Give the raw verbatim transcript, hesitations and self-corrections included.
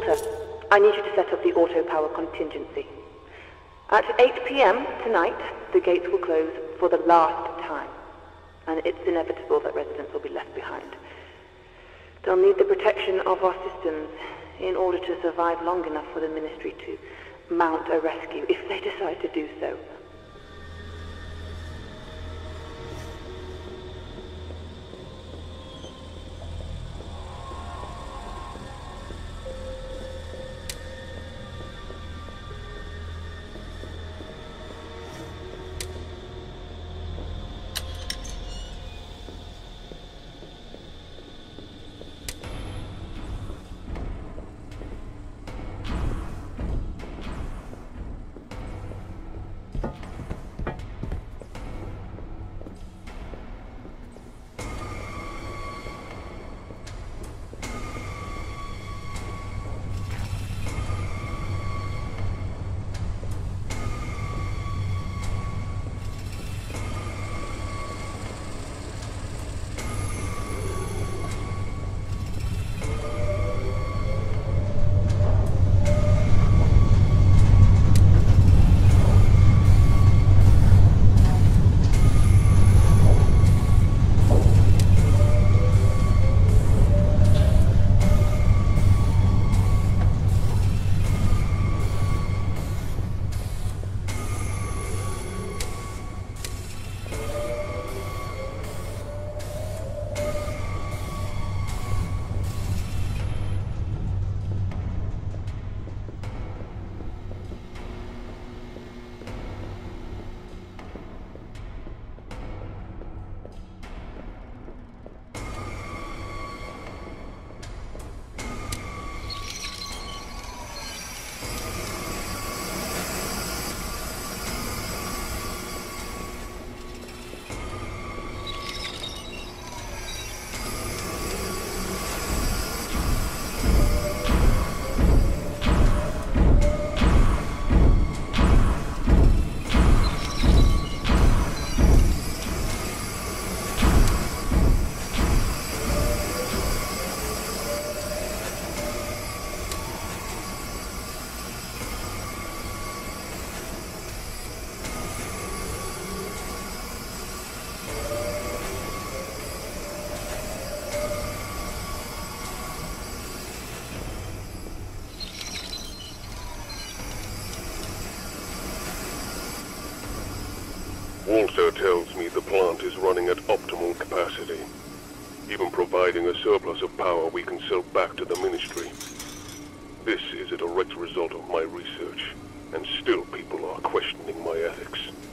Doctor, I need you to set up the auto-power contingency. At eight p m tonight, the gates will close for the last time, and it's inevitable that residents will be left behind. They'll need the protection of our systems in order to survive long enough for the Ministry to mount a rescue, if they decide to do so. Also tells me the plant is running at optimal capacity, even providing a surplus of power we can sell back to the Ministry. This is a direct result of my research, and still people are questioning my ethics.